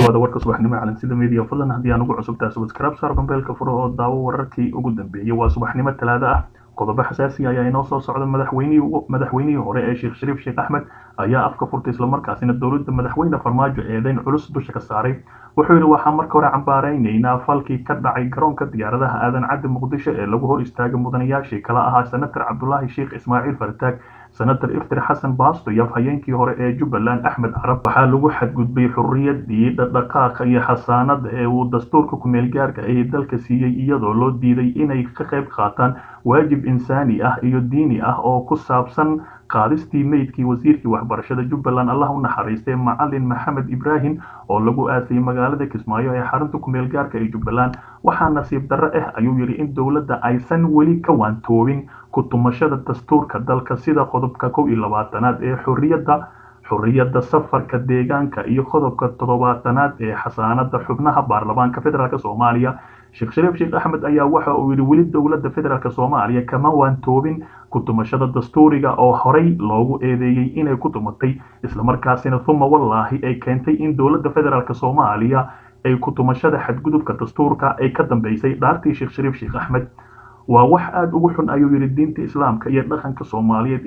dhawaada warka subaxnimo calansida media fadlan haddii aan ugu cusubtahay subscribe saar gambeelka furo oo daawo wararkii ugu dambeeyay waa subaxnimo talaado ah qodobo xasaasi ah ayaa inoo soo socda madaxweynihii hore ee Sheekh Shariif Sheekh Axmed ayaa afka furtay isla markaasina dowladda madaxweyne farmaajo eedayn culus dusha ka saaray wuxuu yiri waxaan marka hore cambaareynayna falkii ka dhacay garoonka diyaaradaha aadan cadde muqdisho ee lagu hor istaagay mudanayaashii kala ahaa senator Cabdullaahi Sheekh Ismaaciil Fartaag senator Iftir Xasan Baasto iyo hayeenkii hore ee Jubbaland Axmed Carab waxaa lagu xadgudbay xurriyadii dhaqdhaqaaqa iyo xasaanada ee uu dastuurka ku meel gaarka ah ee dalka siiyay iyadoo loo diiday inay ka qayb qaataan waajib insaani ah iyo diini ah oo ku saabsan qaadistii meydkii wasiirkii waxbarashada Jubbaland Allah u naxariistay macallin Maxamed Ibrahim oo lagu aasay magaalada Kismaayo ee xarunta ku meel gaarka ee Jubbaland waxaa nasiib darro ah ayuu yiri in dowladda aysan weli ka waantoobin ku tumashada dastuurka dalka sida qodobka 21aad ee xurriyadda safarka deegaanka iyo qodobka 7aad ee xasaanada xubnaha baarlamaanka federaalka Soomaaliya Sheekh Shariif Sheekh Axmed ayaa waxa uu yiri weli dowladda federaalka Soomaaliya kama waantoobin ku tumashada dastuuriga oo horey loogu eedeeyay inay ku tumatay isla markaasina thumma wallahi ay keentay in dowladda federaalka Soomaaliya ay ku tumashada xadgudubka dastuurka ay ka dambeysay dhaartii Sheekh Shariif Sheekh Axmed waa wax aad ugu xun ayuu yiri diinta islaamka iyo dhaqanka Soomaaliyeed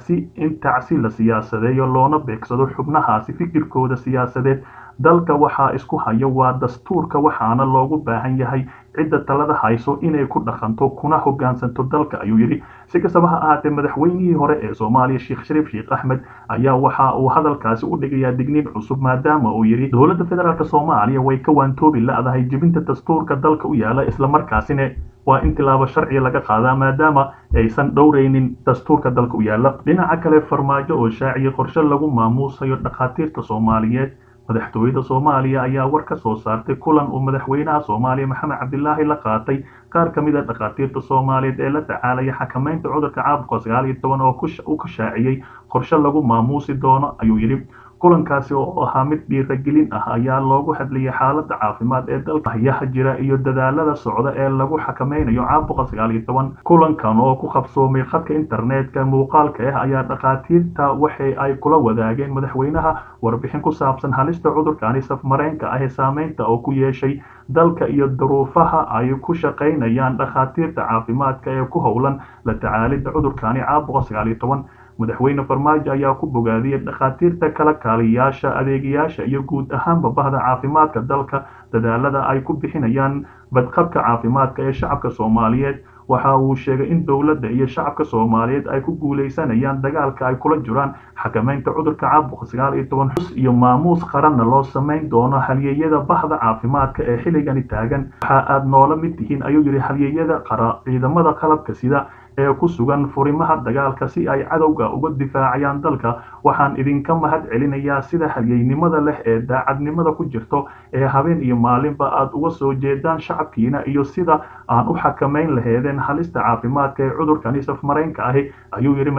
intaasi la siyaasadeeyo loona beegsado xubnahaasi fikirkooda siyaasadeed dalka waxaa isku haya waa dastuurka waxaana loogu baahan yahay cidda talada hayso inay ku dhaqanto kuna hoggaansanto dalka ayuu yiri si kastaba ha ahaatee madaxweynihii hore ee Soomaaliya Sheekh Shariif Sheekh Axmed ayaa waxa uu hadalkaasi u dhigayaa digniin cusub maadaama uu yiri dowladda federaalka Soomaaliya way ka waantoobi la'dahay jibinta dastuurka dalka u yaala isla markaasina waa in tilaabo sharci laga qaadaa maadaama aysan dhowreynin dastuurka dalka u yaala dhinaca kale farmaajo oo shaaciye qorshe lagu maamuusayo dhaqaatiirta Soomaaliyeed madaxtooyada Soomaaliya ayaa war ka soo saartay kulan uu madaxweynaha Soomaaliya Maxamed Cabdullaahi la qaatay qaar ka mid ah dhaqaatiirta Soomaaliyeed ee la tacaalaya xakameynta cudurka caabuqa 19 oo ku shaaciyay qorshe lagu maamuusi doono ayuu yiri kulankaasi oo ahaa mid dhiirigelin ah ayaa loogu hadlayay xaaladda caafimaad ee dalka hayaha jira iyo dadaalada socda ee lagu xakameynayo caabuqa 19 kulankan oo ku qabsoomay khadka internetka muuqaalka ah ayaa dhaqaatiirta waxay ay kula wadaageen madaxweynaha warbixin ku saabsan halista cudurkani safmareenka ah ee saameynta oo ku yeeshay dalka iyo duruufaha ay ku shaqeynayaan dhaqaatiirta caafimaadka ee ku howlan la tacaalidda cudurkani caabuqa 19 madaxweyne farmaajo ayaa ku bogaadiyay dhaqaatiirta kala kaaliyaasha adeegayaasha iyo guud ahaanba bahda caafimaadka dalka dadaalada ay ku bixinayaan badqabka caafimaadka ee shacabka Soomaaliyeed waxa uu sheegay in dowladda iyo shacabka Soomaaliyeed ay ku guuleysanayaan dagaalka ay kula jiraan xakameynta cudurka caabuqa 19 iyo maamuus qaran loo sameyn doono halyeeyada bahda caafimaadka ee xilligan taagan waxa aad noola mid tihiin ayuu yiri halyeeyada ciidamada qalabka sida ee ku sugan furimaha dagaalka si ay cadowga uga difaacayaan dalka waxaan idinka mahad celinayaa sida halyeeynimada leh ee daacadnimada ku jirto ee habeen iyo maalinba aad uga soo jeedaan shacabkiina iyo sida aan u xakameyn lahaydeen halista caafimaadka ee cudurkani safmareenka ah ayuu yiri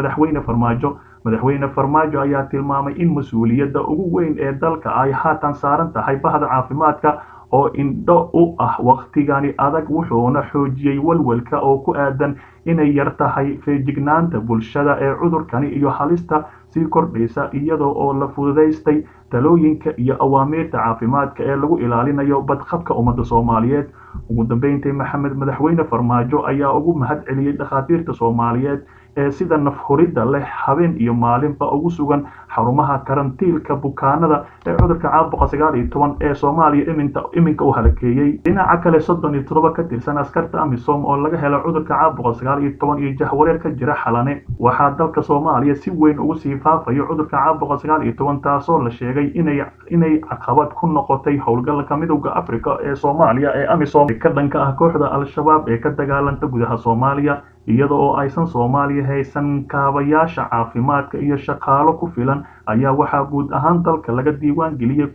madaxweyne farmaajo ayaa tilmaamay in mas'uuliyadda ugu weyn ee dalka ay haatan saaran tahay bahda caafimaadka oo indho u ah waqtigani adag wuxuuna xoojiyay walwalka oo ku aadan inay yar tahay feejignaanta bulshada ee cudurkani iyo halista sii kordhaysa iyadoo oo la fududaystay talooyinka iyo awaamiirta caafimaadka ee lagu ilaalinayo badqabka ummadda Soomaaliyeed ugu dambeyntii madaxweyne farmaajo ayaa ugu mahad celiyay dhaqaatiirta Soomaaliyeed ee sida nafhuridda leh habeen iyo maalinba ugu sugan xarumaha karantiilka bukaanada ee cudurka caabuqa 19 ee Soomaaliya iminka u halakeeyay dhinaca kale 37 ka tirsan askarta AMISOM oo laga helay cudurka caabuqa 19 iyo jahwareer ka jira xalane waxaa dalka Soomaaliya si weyn ugu sii faafayo cudurka caabuqa 19 taasoo la sheegay inay caqabad ku noqotay howlgalka midowga Afrika ee Soomaaliya ee AMISOM ka dhanka ah kooxda Al-Shabaab ee ka dagaalanta gudaha Soomaaliya iyadoo oo aysan Soomaaliya haysan kaabayaasha caafimaadka iyo shaqaalo ku filan ayaa waxaa guud ahaan dalka laga diiwaan geliyay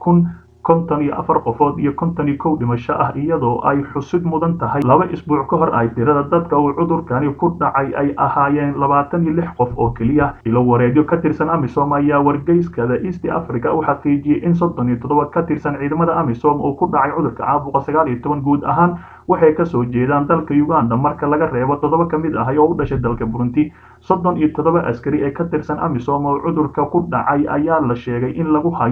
54 qofood iyo 51 dhimasho ah iyadoo ay xusud mudan tahay 2 isbuuc ka hor ay tirada dadka uu cudurkani ku dhacay ay ahaayeen 26 qof oo kaliya ilo wareegyo ka tirsan AMISOM ayaa wargeyskada East Africa u xaqiijiyay in 37 ka tirsan ciidamada AMISOM oo ku dhacay cudurka caabuqa 19 guud ahaan waxay ka soo jeedaan dalka Uganda marka laga reebo 7 ka mid ah oo u dhashay dalka Burundi 37 askari ee ka tirsan AMISOM oo cudurka ku dhacay ayaa la sheegay in lagu hayo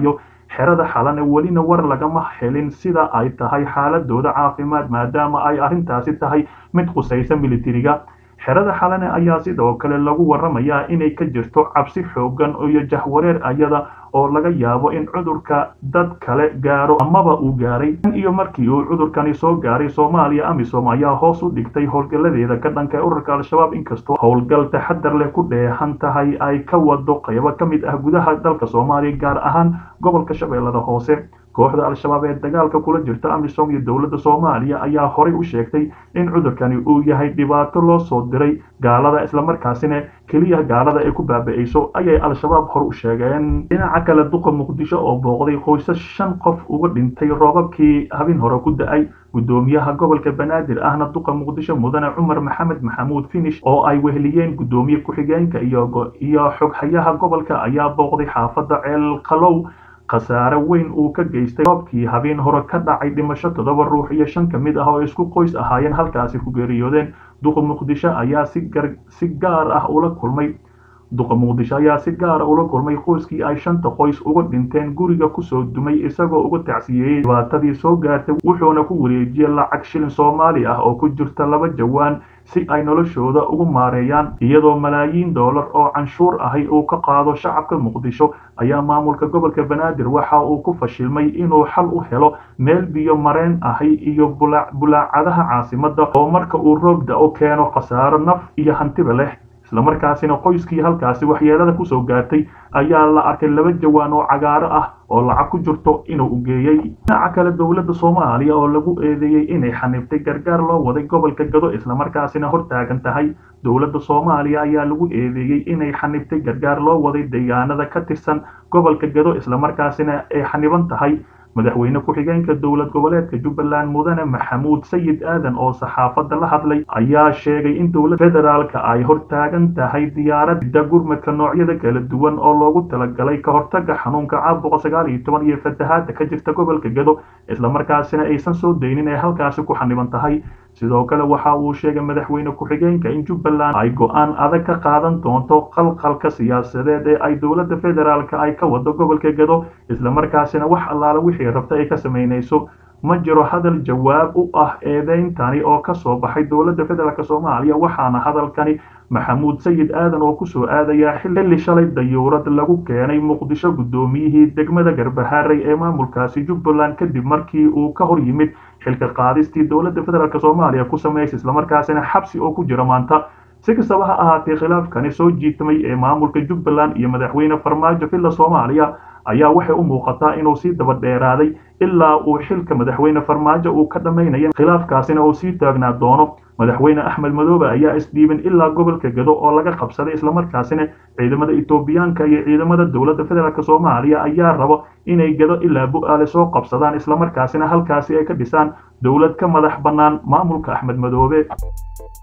xerada xalane welina war lagama helin sida ay tahay xaaladooda caafimaad maadaama ay arrintaasi tahay mid khusaysa militariga xerada xalane ayaa sidoo kale lagu waramayaa inay ka jirto cabsi xoogan iyo jahwareer ayada oo laga yaabo in cudurka dad kale gaaro amaba uu gaaray iyo markii uu cudurkani soo gaaray Soomaaliya amisom ayaa hoos u dhigtay howlgaladeeda ka dhanka ururka al-shabaab inkastoo howlgal taxadar leh ku dheehan tahay ay ka wado qaybo ka mid ah gudaha dalka Soomaaliya gaar ahaan gobolka Shabeellada Hoose kooxda al-shabaab ee dagaalka kula jirta amisom iyo dowladda Soomaaliya ayaa horey u sheegtay in cudurkani uu yahay dhibaato loo soo diray gaalada isla markaasina kaliya gaalada ay ku baaba'ayso ayay al-shabaab hor u sheegeen dhinaca kale duqa muqdisho oo booqday qoysas 5 qof uga dhintay roobabkii habeen hore ku da'ay gudoomiyaha gobolka banaadir ahna duqa muqdisho mudane cumar maxamed maxamuud finish oo ay weheliyeen gudoomiye ku-xigeenka iyo xoghayaha gobolka ayaa booqday xaafadda ceel qalow khasaare weyn uu ka geystay roobkii habeen hore ka dhacay dhimasho 7 ruux iyo 5 ka mid ah oo isku qoys ahaayeen halkaasi ku geeriyoodeen duqa muqdisho ayaa si gaar ah ula kulmay duqa muqdisho ayaa si gaar ah ula kulmay qoyskii ay 5 qoys uga dhinteen guriga ku soo dumay isagoo uga tacsiyeeyay dhibaatadii soo gaartay wuxuuna ku wareejiyay lacag shilin Soomaali ah oo ku jirta 2 jawaan si ay noloshooda ugu maareeyaan iyadoo malaayiin dollar oo canshuur ahi uu ka qaado shacabka muqdisho ayaa maamulka gobolka banaadir waxa uu ku fashilmay inuu xal u helo meel biyo mareen ahi iyo bulaacadaha caasimadda oo marka uu roob da'o keeno khasaaro naf iyo hantiba leh isla markaasina qoyskii halkaasi waxyeelada ku soo gaartay ayaa la arkay 2 jawaan oo cagaaro ah oo lacag ku jirto inuu u geeyay dhinaca kale dowladda Soomaaliya oo lagu eedeeyay inay xaniftay gargaar loo waday gobolka Gado isla markaasina hortaagan tahay dowladda Soomaaliya ayaa lagu eedeeyay inay xaniftay gargaar loo waday deegaanada ka tirsan gobolka Gado isla markaasina ay xaniban tahay madaxweyne ku-xigeenka dowlad goboleedka Jubbaland mudane Maxamuud Sayid Aadan oo saxaafadda la hadlay ayaa sheegay in dowladda federaalka ay hortaagan tahay diyaaradda gurmadka noocyada kala duwan oo loogu talagalay ka hortagga xanuunka caabuqa 19 iyo fatahaadda ka jirta gobolka Gado isla markaasina aysan soo deynin ee halkaasi ku xaniban tahay sidoo kale waxa uu sheegay madaxweyne ku-xigeenka in Jubbaland ay go'aan adag ka qaadan doonto qalqalka siyaasadeed ee ay dowladda federaalka ay ka wado gobolka Gado isla markaasina wax allaala wixii rabta ay ka sameynayso ma jiro hadal jawaab u ah eedeyntani oo ka soo baxay dowladda federaalka Soomaaliya waxaana hadalkani Maxamuud Sayid Aadan oo ku soo aadaya xilli shalay dayuurad lagu keenay Muqdisho gudoomiyihii degmada Garbaharey ee maamulkaasi Jubbaland kadib markii uu ka hor yimid xilka qaadistii dowladda federaalka Soomaaliya ku sameysay isla markaasina xabsi oo ku jira maanta si kastaba ha ahaatee khilaafkani soo jiitmay ee maamulka Jubbaland iyo madaxweyne Farmaajo filla Soomaaliya ayaa waxay u muuqataa inuu sii daba dheeraaday ilaa uu xilka madaxweyne Farmaajo uu ka dhameynaya khilaafkaasina uu sii taagnaa doono madaxweyne Axmed Madoobe ayaa isdiiban ilaa gobolka Gado oo laga qabsaday isla markaasina ciidamada Itoobiyaanka iyo ciidamada dowladda federaalka Soomaaliya ayaa rabo inay Gado ilaa Bu'aale soo qabsadaan isla markaasina halkaasi ay ka dhisaan dowlad ka madax bannaan maamulka Axmed Madoobe